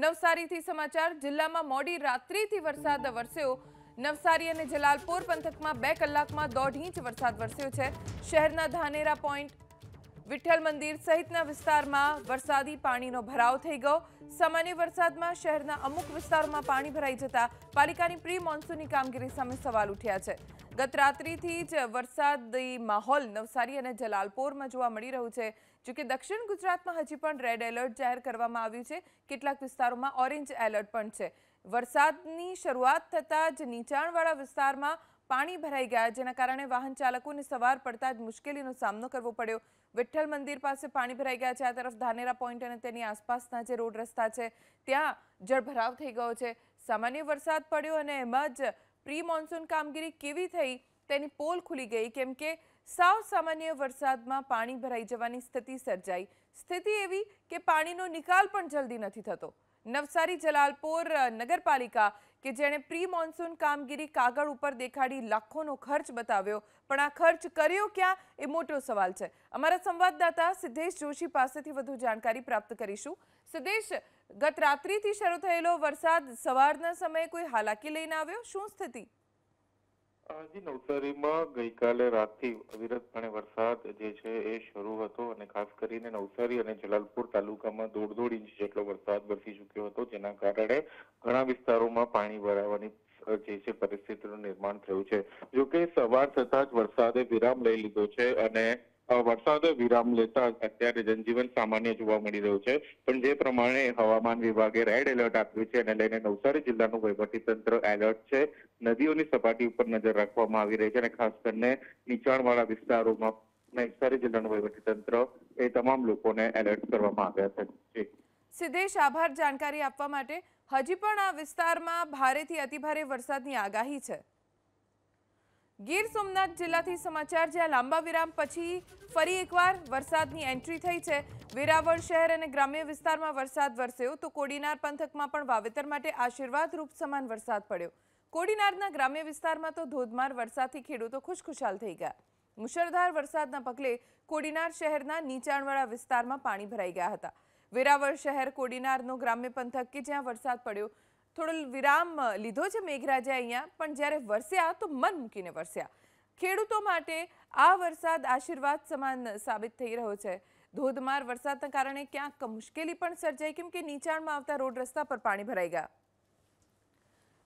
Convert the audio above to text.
નવસારીથી સમાચાર જિલ્લામાં મોડી રાત્રિથી વરસાદ વરસ્યો। નવસારી અને જલાલપોર પંથકમાં 2 કલાકમાં 1.5 ઇંચ વરસાદ વરસ્યો છે। શહેરના ધાનેરા પોઈન્ટ, વિઠ્ઠલ મંદિર સહિતના વિસ્તારમાં વરસાદી પાણીનો ભરાવ થઈ ગયો। સામાન્ય વરસાદમાં શહેરના અમુક વિસ્તારોમાં પાણી ભરાઈ જતા પાલિકાની પ્રી મોન્સૂનની કામગીરી સામે સવાલ ઉઠ્યા છે। ગત રાત્રિથી જ વરસાદી માહોલ નવસારી અને જલાલપોરમાં જોવા મળી રહ્યું છે। જો કે દક્ષિણ ગુજરાતમાં હજી પણ રેડ એલર્ટ જાહેર કરવામાં આવ્યું છે। કેટલાક વિસ્તારોમાં ઓરેન્જ એલર્ટ પણ છે। વરસાદની શરૂઆત થતાં જ નીચાણવાળા વિસ્તારમાં પાણી ભરાઈ ગયા, જેના કારણે વાહન ચાલકોને સવાર પડતા જ મુશ્કેલીનો સામનો કરવો પડ્યો। વિઠ્ઠલ મંદિર પાસે પાણી ભરાઈ ગયા છે। આ તરફ ધાનેરા પોઈન્ટ અને તેની આસપાસના જે રોડ રસ્તા છે ત્યાં જળભરાવ થઈ ગયો છે। સામાન્ય વરસાદ પડ્યો અને એમાં જ પ્રી મોન્સૂન કામગીરી કેવી થઈ તેની પોલ ખુલી ગઈ, કેમ કે સાવ સામાન્ય વરસાદમાં પાણી ભરાઈ જવાની સ્થિતિ સર્જાઈ। સ્થિતિ એવી કે પાણીનો નિકાલ પણ જલ્દી નથી થતો। નવસારી જલાલપોર નગરપાલિકા કે જેણે પ્રી મોન્સૂન કામગીરી કાગળ ઉપર દેખાડી લાખોનો ખર્ચ બતાવ્યો, પણ આ ખર્ચ કર્યો ક્યાં એ મોટો સવાલ છે। અમારા સંવાદદાતા સિદ્ધેશ જોશી પાસેથી વધુ જાણકારી પ્રાપ્ત કરીશું। સિદ્ધેશ, ગત રાત્રિથી શરૂ થયેલો વરસાદ સવારના સમયે કોઈ હાલાકી લઈને આવ્યો, શું સ્થિતિ? જી, નવસારીમાં ગઈકાલે રાતથી અવિરતપણે વરસાદ જે છે એ શરૂ હતો અને ખાસ કરીને નવસારી અને જલાલપોર તાલુકામાં 1.5 ઇંચ જેટલો વરસાદ વરસી ચૂક્યો હતો, જેના કારણે ઘણા વિસ્તારોમાં પાણી ભરાવાની જે છે પરિસ્થિતિનું નિર્માણ થયું છે। જોકે સવાર થતાં જ વરસાદે વિરામ લઈ લીધો છે અને વરસાદે વિરામ લેતા અત્યારે જનજીવન સામાન્ય જોવા મળી રહ્યું છે। પણ જે પ્રમાણે હવામાન વિભાગે રેડ એલર્ટ આપ્યું છે એને લઈને નવસારી જિલ્લાનું વહીવટીતંત્ર એલર્ટ છે। નદીઓની સપાટી ઉપર નજર રાખવામાં આવી રહી છે અને ખાસ કરીને નીચાણવાળા વિસ્તારોમાં નવસારી જિલ્લાનું વહીવટીતંત્ર એ તમામ લોકોને એલર્ટ કરવામાં આવ્યા છે। સિદ્ધેશ, આભાર જાણકારી આપવા માટે। હજી પણ આ વિસ્તારમાં ભારેથી અતિભારે વરસાદની આગાહી છે। ગીર સોમનાથ જિલ્લાથી સમાચાર, જ્યાં લાંબા વિરામ પછી ફરી એકવાર વરસાદની એન્ટ્રી થઈ છે। વેરાવળ શહેર અને ગ્રામ્ય વિસ્તારમાં વરસાદ વરસ્યો તો કોડીનાર પંથકમાં પણ વાવેતર માટે આશીર્વાદરૂપ સમાન વરસાદ પડ્યો। કોડીનારના ગ્રામ્ય વિસ્તારમાં તો ધોધમાર વરસાદથી ખેડૂતો ખુશખુશાલ થઈ ગયા। મુશળધાર વરસાદના પગલે કોડીનાર શહેરના નીચાણવાળા વિસ્તારમાં પાણી ભરાઈ ગયા હતા। વેરાવળ શહેર કોડીનારનો ગ્રામ્ય પંથક કે જ્યાં વરસાદ પડ્યો, થોડો વિરામ લીધો છે મેઘરાજાએ અહીંયા, પણ જ્યારે વરસ્યા તો મન મૂકીને વરસ્યા। ખેડૂતો માટે આ વરસાદ આશીર્વાદ સમાન સાબિત થઈ રહ્યો છે। ધોધમાર વરસાદના કારણે ક્યાંક મુશ્કેલી પણ સર્જાઈ, કેમ કે નીચાણમાં આવતા રોડ રસ્તા પર પાણી ભરાઈ ગયા।